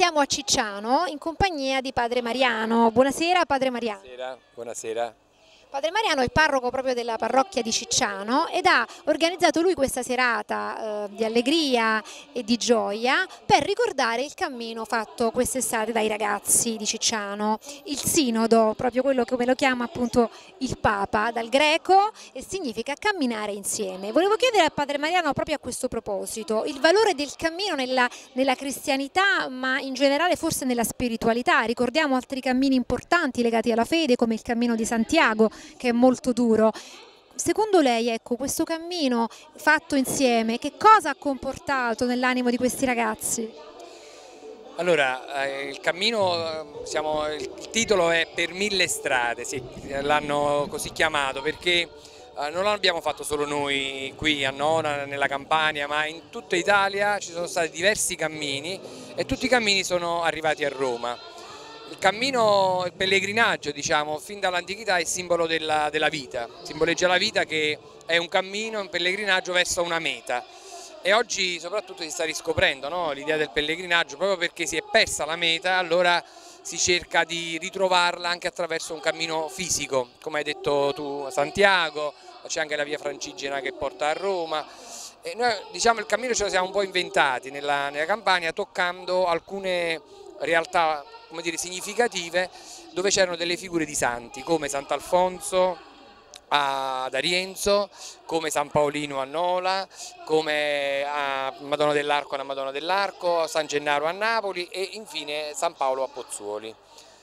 siamo a Cicciano in compagnia di Padre Mariano. Buonasera Padre Mariano. Buonasera, buonasera. Padre Mariano è il parroco proprio della parrocchia di Cicciano ed ha organizzato lui questa serata di allegria e di gioia per ricordare il cammino fatto quest'estate dai ragazzi di Cicciano, il sinodo, proprio quello come lo chiama appunto il Papa, dal greco, e significa camminare insieme. Volevo chiedere a Padre Mariano proprio a questo proposito il valore del cammino nella cristianità, ma in generale forse nella spiritualità. Ricordiamo altri cammini importanti legati alla fede come il cammino di Santiago, che è molto duro. Secondo lei, ecco, questo cammino fatto insieme, che cosa ha comportato nell'animo di questi ragazzi? Allora, il cammino, il titolo è Per mille strade, sì, l'hanno così chiamato perché non l'abbiamo fatto solo noi qui a Nona, nella Campania, ma in tutta Italia ci sono stati diversi cammini e tutti i cammini sono arrivati a Roma. Il cammino, il pellegrinaggio, diciamo, fin dall'antichità è simbolo della vita, simboleggia la vita che è un cammino, un pellegrinaggio verso una meta. E oggi soprattutto si sta riscoprendo, no, l'idea del pellegrinaggio, proprio perché si è persa la meta, allora si cerca di ritrovarla anche attraverso un cammino fisico, come hai detto tu, Santiago, c'è anche la via Francigena che porta a Roma. E noi, diciamo, il cammino ce lo siamo un po' inventati nella Campania, toccando alcune realtà, come dire, significative, dove c'erano delle figure di santi come Sant'Alfonso ad Arienzo, come San Paolino a Nola, come a Madonna dell'Arco alla Madonna dell'Arco, San Gennaro a Napoli e infine San Paolo a Pozzuoli.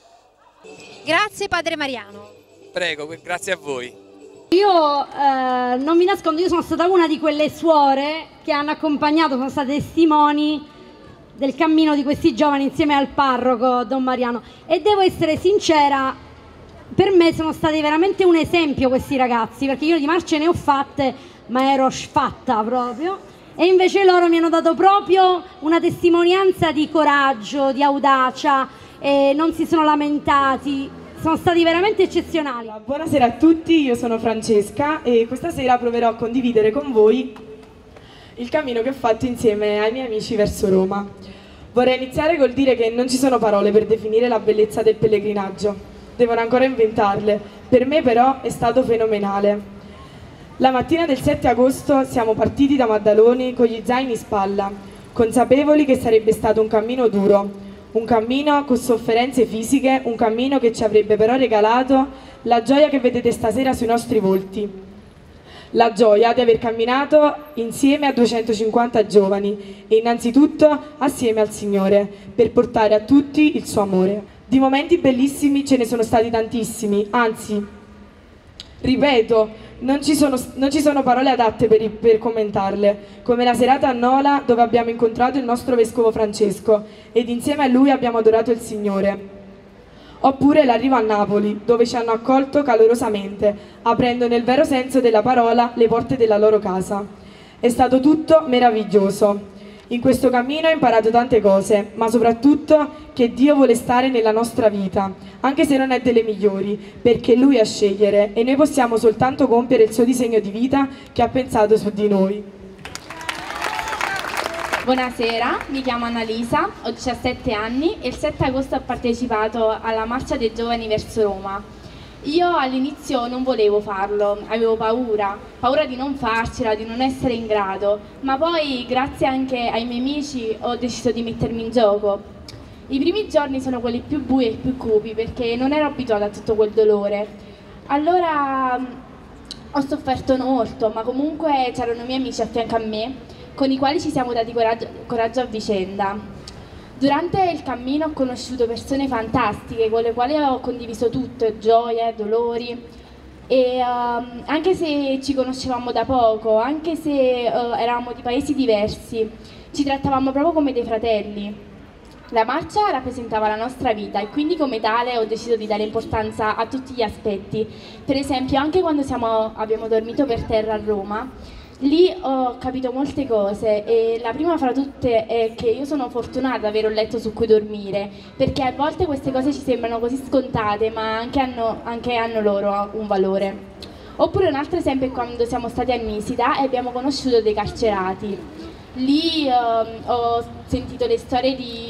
Grazie Padre Mariano. Prego, grazie a voi. Io non vi nascondo, io sono stata una di quelle suore che hanno accompagnato, sono state testimoni del cammino di questi giovani insieme al parroco Don Mariano, e devo essere sincera, per me sono stati veramente un esempio questi ragazzi, perché io di marce ne ho fatte ma ero sfatta proprio, e invece loro mi hanno dato proprio una testimonianza di coraggio, di audacia, e non si sono lamentati, sono stati veramente eccezionali. Buonasera a tutti, io sono Francesca e questa sera proverò a condividere con voi il cammino che ho fatto insieme ai miei amici verso Roma. Vorrei iniziare col dire che non ci sono parole per definire la bellezza del pellegrinaggio, devono ancora inventarle, per me però è stato fenomenale. La mattina del 7 agosto siamo partiti da Maddaloni con gli zaini in spalla, consapevoli che sarebbe stato un cammino duro, un cammino con sofferenze fisiche, un cammino che ci avrebbe però regalato la gioia che vedete stasera sui nostri volti. La gioia di aver camminato insieme a 250 giovani e innanzitutto assieme al Signore per portare a tutti il suo amore. Di momenti bellissimi ce ne sono stati tantissimi, anzi, ripeto, non ci sono parole adatte per commentarle, come la serata a Nola dove abbiamo incontrato il nostro Vescovo Francesco ed insieme a lui abbiamo adorato il Signore. Oppure l'arrivo a Napoli, dove ci hanno accolto calorosamente, aprendo nel vero senso della parola le porte della loro casa. È stato tutto meraviglioso. In questo cammino ho imparato tante cose, ma soprattutto che Dio vuole stare nella nostra vita, anche se non è delle migliori, perché è Lui a scegliere e noi possiamo soltanto compiere il suo disegno di vita che ha pensato su di noi. Buonasera, mi chiamo Annalisa, ho 17 anni e il 7 agosto ho partecipato alla Marcia dei Giovani verso Roma. Io all'inizio non volevo farlo, avevo paura di non farcela, di non essere in grado, ma poi grazie anche ai miei amici ho deciso di mettermi in gioco. I primi giorni sono quelli più bui e più cupi perché non ero abituata a tutto quel dolore. Allora ho sofferto molto, ma comunque c'erano i miei amici a fianco a me, con i quali ci siamo dati coraggio a vicenda. Durante il cammino ho conosciuto persone fantastiche con le quali ho condiviso tutto, gioie, dolori, e anche se ci conoscevamo da poco, anche se eravamo di paesi diversi, ci trattavamo proprio come dei fratelli. La marcia rappresentava la nostra vita e quindi come tale ho deciso di dare importanza a tutti gli aspetti. Per esempio anche quando abbiamo dormito per terra a Roma, lì ho capito molte cose e la prima fra tutte è che io sono fortunata ad avere un letto su cui dormire, perché a volte queste cose ci sembrano così scontate ma anche hanno loro un valore. Oppure un altro esempio è quando siamo stati a Nisida e abbiamo conosciuto dei carcerati. Lì ho sentito le storie di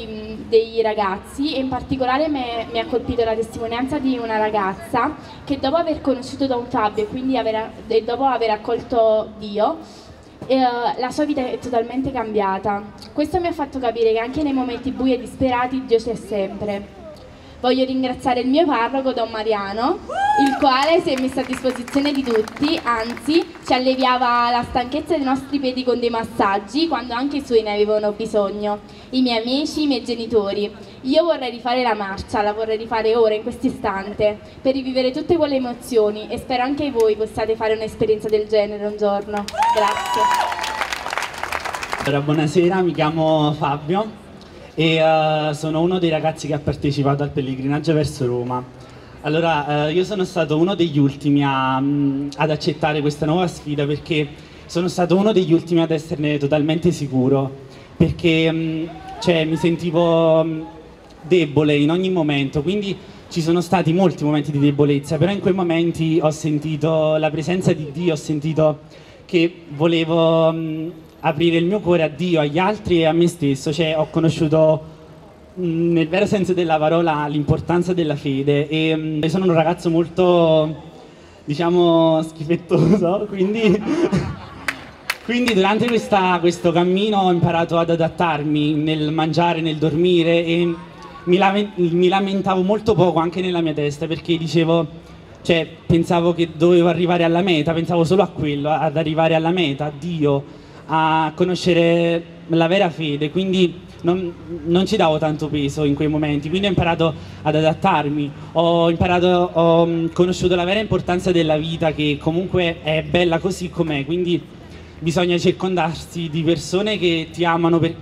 dei ragazzi, e in particolare mi ha colpito la testimonianza di una ragazza che dopo aver conosciuto Don Fabio e dopo aver accolto Dio, la sua vita è totalmente cambiata. Questo mi ha fatto capire che anche nei momenti bui e disperati Dio c'è sempre. Voglio ringraziare il mio parroco Don Mariano, il quale si è messo a disposizione di tutti, anzi ci alleviava la stanchezza dei nostri piedi con dei massaggi quando anche i suoi ne avevano bisogno, i miei amici, i miei genitori. Io vorrei rifare la marcia, la vorrei rifare ora, in questo istante, per rivivere tutte quelle emozioni, e spero anche voi possiate fare un'esperienza del genere un giorno. Grazie. Allora, buonasera, mi chiamo Fabio e sono uno dei ragazzi che ha partecipato al pellegrinaggio verso Roma. Allora, io sono stato uno degli ultimi ad accettare questa nuova sfida, perché sono stato uno degli ultimi ad esserne totalmente sicuro, perché mi sentivo debole in ogni momento, quindi ci sono stati molti momenti di debolezza, però in quei momenti ho sentito la presenza di Dio, ho sentito che volevo aprire il mio cuore a Dio, agli altri e a me stesso. Cioè, ho conosciuto nel vero senso della parola l'importanza della fede, e sono un ragazzo molto, diciamo, schifettoso, quindi durante questo cammino ho imparato ad adattarmi nel mangiare, nel dormire, e mi lamentavo molto poco anche nella mia testa, perché pensavo che dovevo arrivare alla meta, pensavo solo a quello, ad arrivare alla meta, a Dio, a conoscere la vera fede, quindi non ci davo tanto peso in quei momenti, quindi ho imparato ad adattarmi, ho conosciuto la vera importanza della vita, che comunque è bella così com'è, quindi bisogna circondarsi di persone che ti amano per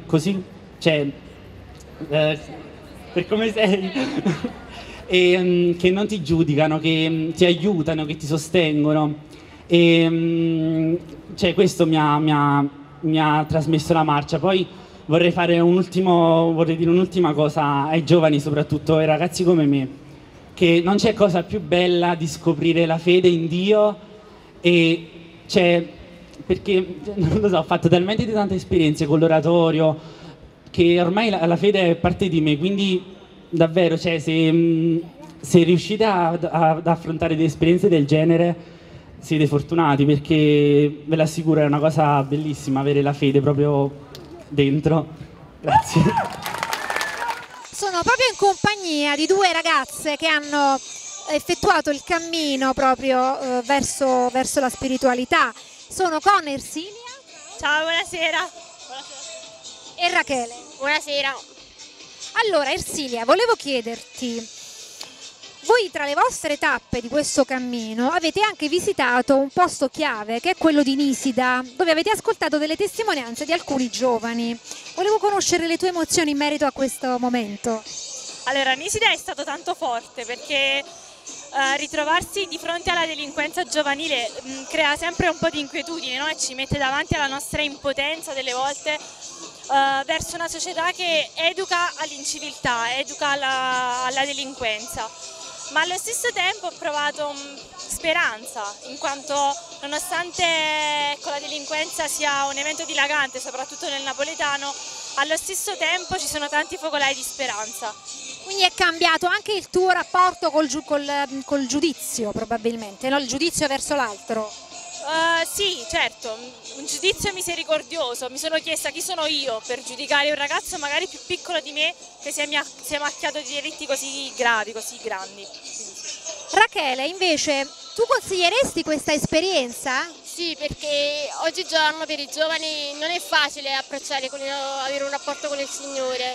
come sei e che non ti giudicano, che ti aiutano, che ti sostengono, e questo mi ha trasmesso la marcia. Poi vorrei dire un'ultima cosa ai giovani, soprattutto ai ragazzi come me, che non c'è cosa più bella di scoprire la fede in Dio, perché non lo so, ho fatto talmente di tante esperienze con l'oratorio che ormai la fede è parte di me, quindi davvero, se riuscite ad affrontare delle esperienze del genere siete fortunati, perché ve l'assicuro è una cosa bellissima avere la fede proprio dentro. Grazie. Sono proprio in compagnia di due ragazze che hanno effettuato il cammino proprio verso la spiritualità. Sono con Ersilia. Ciao, buonasera. E Rachele. Buonasera. Allora, Ersilia, volevo chiederti, voi tra le vostre tappe di questo cammino avete anche visitato un posto chiave, che è quello di Nisida, dove avete ascoltato delle testimonianze di alcuni giovani. Volevo conoscere le tue emozioni in merito a questo momento. Allora, Nisida è stato tanto forte, perché ritrovarsi di fronte alla delinquenza giovanile crea sempre un po' di inquietudine, no? E ci mette davanti alla nostra impotenza delle volte verso una società che educa all'inciviltà, educa alla delinquenza. Ma allo stesso tempo ho provato speranza, in quanto nonostante la delinquenza sia un evento dilagante, soprattutto nel napoletano, allo stesso tempo ci sono tanti focolai di speranza. Quindi è cambiato anche il tuo rapporto col giudizio, probabilmente, no? Il giudizio verso l'altro. Sì, certo, un giudizio misericordioso. Mi sono chiesta chi sono io per giudicare un ragazzo magari più piccolo di me che si è macchiato di delitti così gravi, così grandi. Rachele, invece, tu consiglieresti questa esperienza? Sì, perché oggigiorno per i giovani non è facile avere un rapporto con il Signore.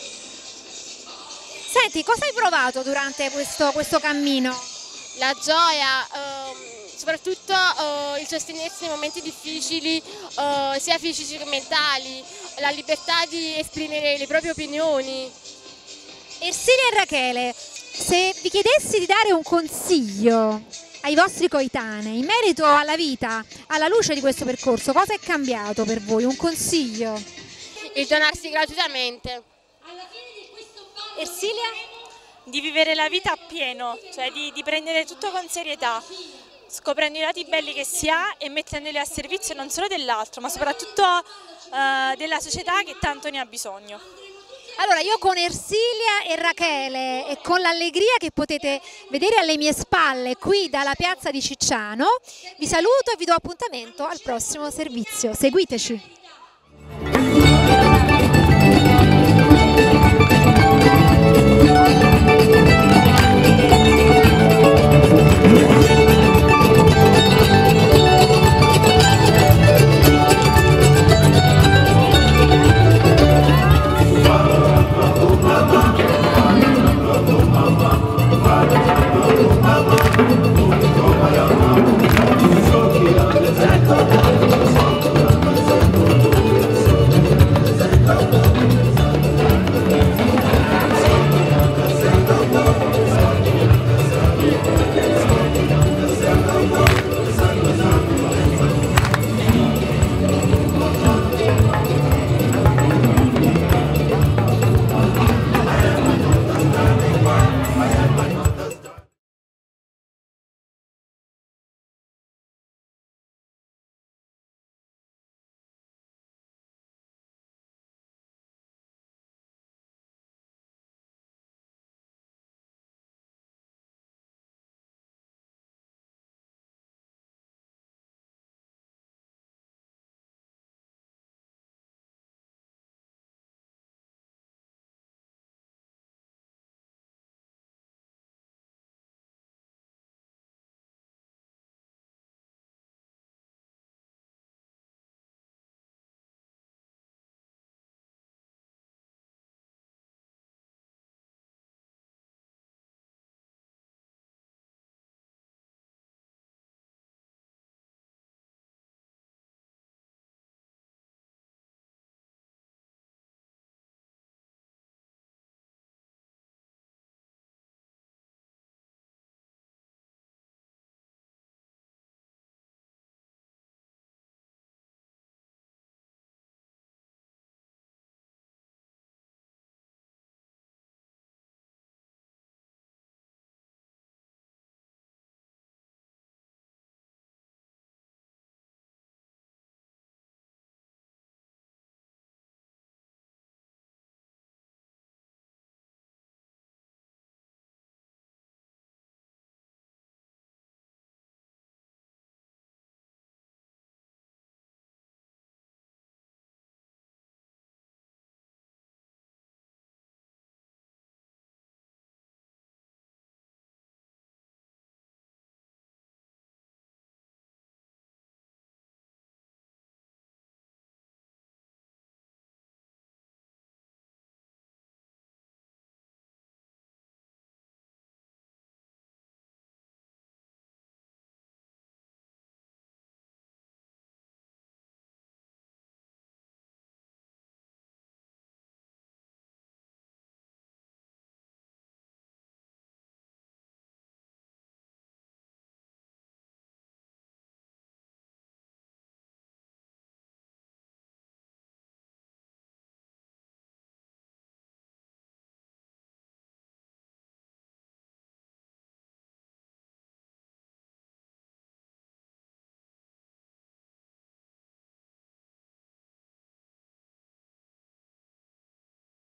Senti, cosa hai provato durante questo cammino? La gioia, soprattutto il sostenersi nei momenti difficili, sia fisici che mentali, la libertà di esprimere le proprie opinioni. Ersilia e Rachele, se vi chiedessi di dare un consiglio ai vostri coetanei in merito alla vita, alla luce di questo percorso, cosa è cambiato per voi? Un consiglio? Il donarsi gratuitamente. Ersilia? Di vivere la vita appieno, cioè di prendere tutto con serietà, scoprendo i lati belli che si ha e mettendoli a servizio non solo dell'altro, ma soprattutto della società che tanto ne ha bisogno. Allora, io con Ersilia e Rachele e con l'allegria che potete vedere alle mie spalle qui dalla piazza di Cicciano, vi saluto e vi do appuntamento al prossimo servizio. Seguiteci!